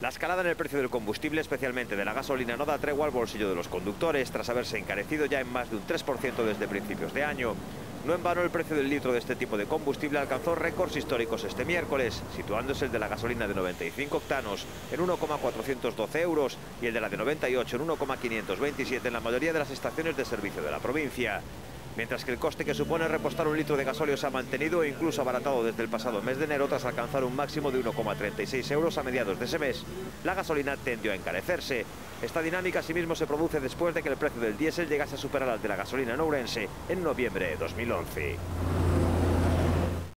La escalada en el precio del combustible, especialmente de la gasolina, no da tregua al bolsillo de los conductores, tras haberse encarecido ya en más de un 3% desde principios de año. No en vano, el precio del litro de este tipo de combustible alcanzó récords históricos este miércoles, situándose el de la gasolina de 95 octanos en 1,412 euros y el de la de 98 en 1,527 en la mayoría de las estaciones de servicio de la provincia. Mientras que el coste que supone repostar un litro de gasóleo se ha mantenido e incluso abaratado desde el pasado mes de enero tras alcanzar un máximo de 1,36 euros a mediados de ese mes, la gasolina tendió a encarecerse. Esta dinámica asimismo se produce después de que el precio del diésel llegase a superar al de la gasolina en Ourense en noviembre de 2011.